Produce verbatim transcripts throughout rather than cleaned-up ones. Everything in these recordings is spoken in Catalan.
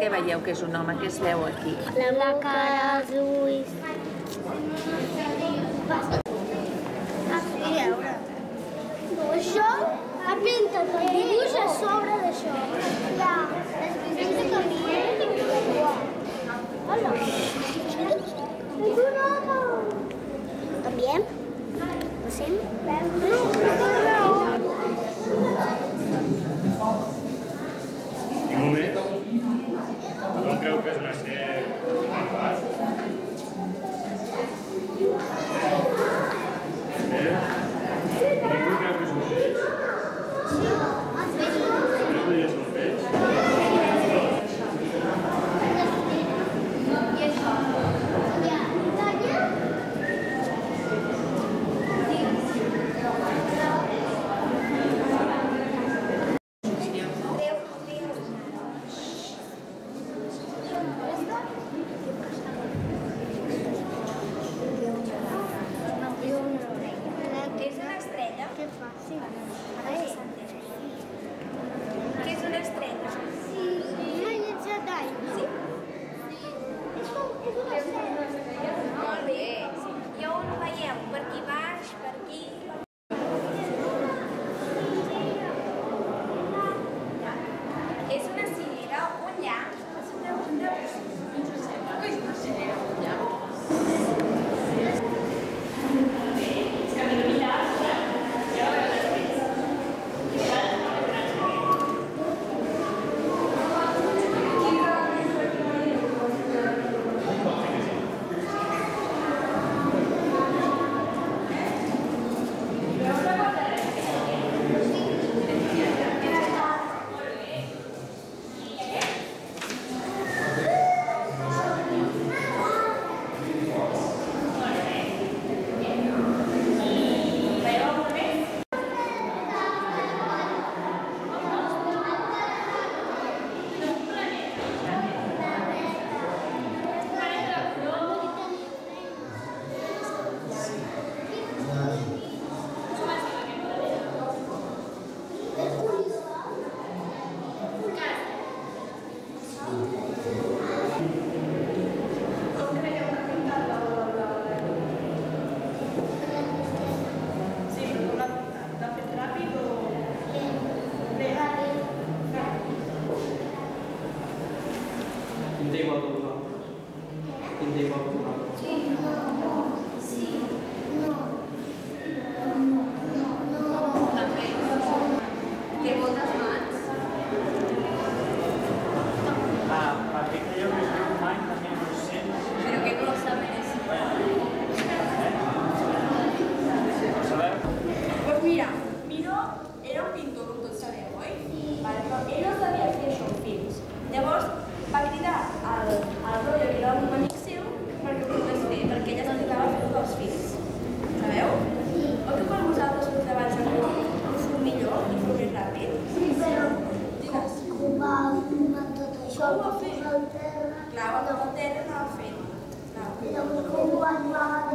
Què veieu que és un home? Què es veu aquí? La cara, els ulls... No, això ha pintat el dibuix a sobre d'això. Ja, després de canviar. Hola. És un home. Canviem? Passem? No, no. I un moment, no creu que és una sèrie... Ningú creu que és un peix? No podria ser un peix? I això? Ja, talla? És una estrella? Que fàcil. Què és una estrella? Sí, no hi ets a tall. Sí? És com, és una estrella. Molt bé. I on ho veieu? Per aquí baix, per aquí? És una cimera, un llac? Que és una cimera, un llac? Pinta igual que vosaltres. Pinta igual que vosaltres. Sí, no. Sí, no. No, no, no. També. Té moltes mans. Ah, perquè creieu que és un any també no ho sé. Però que no lo sabes. No sabeu? Pues mira, Miró era un pintor, com tots sabeu, oi? Sí. Vale, però ell no sabia fer això amb films. Llavors va cridar al, al rotllo que era un amic seu perquè ho pogués fer, perquè ella es dedicava a fer dels films. Sabeu? Sí. O que quan vosaltres us treballeu ho feu millor i feu més ràpid? Sí, però Digues. com va donar tot això, Com ho va va fer? posar al terra. Clar, quan el terra anava fent. Clar. Llavors com ho va arribar a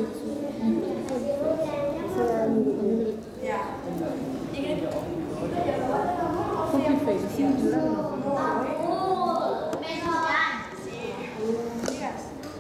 Ja. I crec que... Com que fes? Sí, Digues.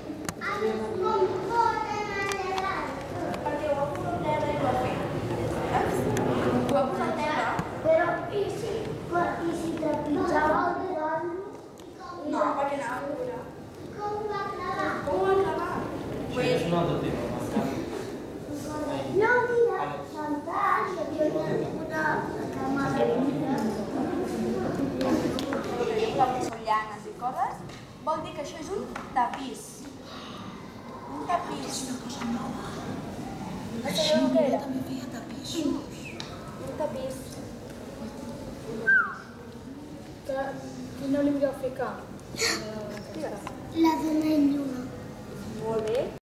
Perquè ho va posar al terra i ho va fer. Saps? Ho va posar al terra. Però i si, i si trepitjava el davant? No, perquè anava a plorar. Com va clavar? Com ho va acabar? Això és un altre tema, Marc. No, mira, saltar, que havia una càmera. Són llanes i coses, vol dir que això és un tapís. Un tapís. És una cosa nova. No sabeu què era? també feia tapissos. Un tapís. Quina li millor ficar? La dona en lluna. Molt bé.